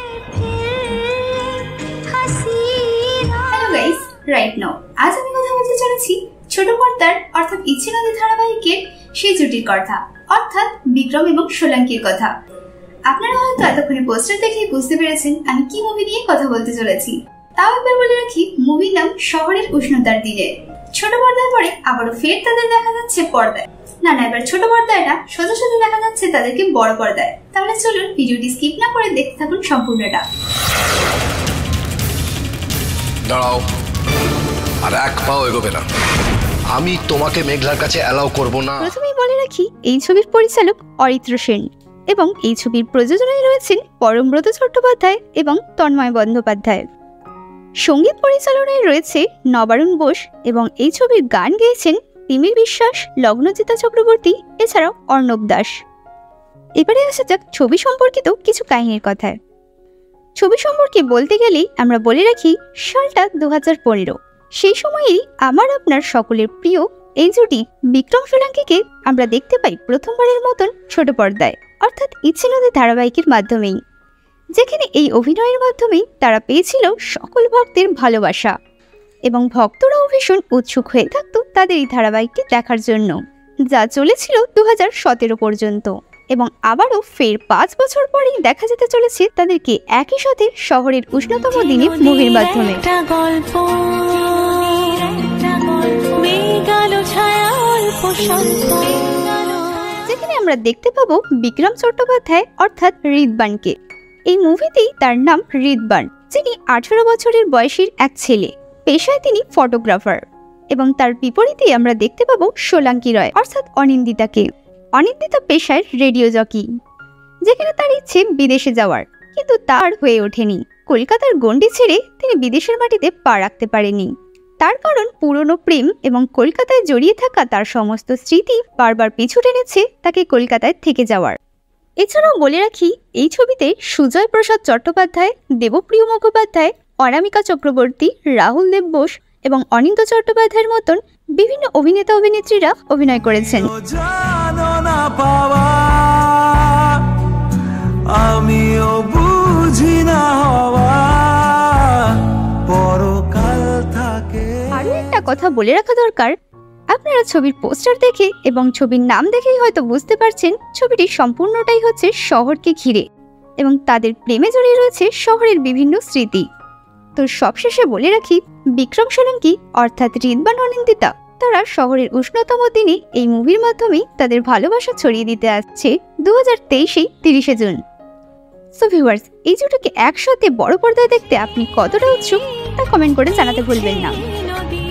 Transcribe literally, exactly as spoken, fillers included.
Hello guys, right now আজ আমি কথা বলতে চলেছি ছোট পর্দার অর্থাৎ ইচ্ছে নদী ধারাবাহিকের সেই জুটির কথা, অর্থাৎ বিক্রম এবং সোলাঙ্কির কথা। আপনারা হয়তো এতক্ষণে পোস্টার দেখে বুঝতে পেরেছেন আমি কি মুভি নিয়ে কথা বলতে চলেছি। তাও একবার বলে রাখি, মুভির নাম শহরের উষ্ণতার দিনে। ছোট পর্দার পরে আবারও ফের তাদের দেখা যাচ্ছে পর্দায়। না না, এবার ছোট পর্দায় না, সোজা সোজা দেখা যাচ্ছে তাদেরকে বড় পর্দায়। তাহলে চলুন ভিডিওটি স্কিপ না করে দেখতে থাকুন সম্পূর্ণটা। দাঁড়াও, আর এক পাও এগোবে না। আমি তোমাকে মেঘলার কাছে অ্যালাউ করব না। প্রথমেই বলে রাখি, এই ছবির পরিচালক অরিত্র সেন এবং এই ছবির প্রযোজনায় রয়েছেন পরমব্রত চট্টোপাধ্যায় এবং তন্ময় বন্দ্যোপাধ্যায়। সঙ্গীত পরিচালনায় রয়েছে নবারুণ বোস এবং এই ছবির গান গেয়েছেন তিমির বিশ্বাস, লগ্নজিতা চক্রবর্তী, এছাড়াও অর্ণব দাস। এবারে আসা যাক ছবি সম্পর্কিত কিছু কাহিনীর কথায়। ছবি সম্পর্কে বলতে গেলেই আমরা বলে রাখি সালটা দু হাজার পনেরো। সেই সময়েই আমার আপনার সকলের প্রিয় এই জুটি বিক্রম সোলাঙ্কিকে আমরা দেখতে পাই প্রথমবারের মতন ছোট পর্দায়, অর্থাৎ ইচ্ছে নদী ধারাবাহিকের মাধ্যমেই, যেখানে এই অভিনয়ের মাধ্যমেই তারা পেয়েছিল সকল ভক্তের ভালোবাসা এবং ভক্তরাও ভীষণ উৎসুক হয়ে থাকত তাদের এই ধারাবাহিকটি দেখার জন্য, যা চলেছিল দু হাজার সতেরো পর্যন্ত। এবং আবারও ফের পাঁচ বছর পরেই দেখা যেতে চলেছে তাদেরকে একই সাথে শহরের উষ্ণতম দিনে মুভির মাধ্যমে। যেখানে আমরা দেখতে পাবো বিক্রম চট্টোপাধ্যায় অর্থাৎ রিদবানকে। এই মুভিতেই তার নাম রিদবান, যিনি আঠারো বছরের বয়সীর এক ছেলে, পেশায় তিনি ফটোগ্রাফার। এবং তার বিপরীতেই আমরা দেখতে পাবো সোলাঙ্কি রয় অর্থাৎ অনিন্দিতাকে। অনিন্দিতা পেশায় রেডিও জকি, যেখানে তার ইচ্ছে বিদেশে যাওয়ার, কিন্তু তার হয়ে ওঠেনি। কলকাতার গণ্ডি ছেড়ে তিনি বিদেশের মাটিতে পা রাখতে পারেনি। তার কারণ পুরনো প্রেম এবং কলকাতায় জড়িয়ে থাকা তার সমস্ত স্মৃতি বারবার পিছু টেনেছে তাকে কলকাতায় থেকে যাওয়ার। এছাড়াও বলে রাখি, এই ছবিতে সুজয় প্রসাদ চট্টোপাধ্যায়, দেবপ্রিয় মুখোপাধ্যায়, অনামিকা চক্রবর্তী, রাহুল দেব বোস এবং অনিন্দ চট্টোপাধ্যায়ের মতন বিভিন্ন অভিনেতা অভিনেত্রীরা অভিনয় করেছেন। আরো একটা কথা বলে রাখা দরকার, আপনারা ছবির পোস্টার দেখে এবং ছবির নাম দেখেই হয়তো বুঝতে পারছেন ছবিটি সম্পূর্ণটাই হচ্ছে শহরকে ঘিরে এবং তাদের প্রেমে জড়িয়ে রয়েছে শহরের বিভিন্ন স্মৃতি। তো সবশেষে বলে রাখি, বিক্রম সোলাঙ্কি অর্থাৎ রিদবান অনিন্দিতা তারা শহরের উষ্ণতম দিনে এই মুভির মাধ্যমেই তাদের ভালোবাসা ছড়িয়ে দিতে আসছে দু হাজার তেইশে তিরিশে জুন। সো ভিউয়ার্স, এই জুটিকে একসাথে বড় পর্দায় দেখতে আপনি কতটা উৎসুক তা কমেন্ট করে জানাতে ভুলবেন না।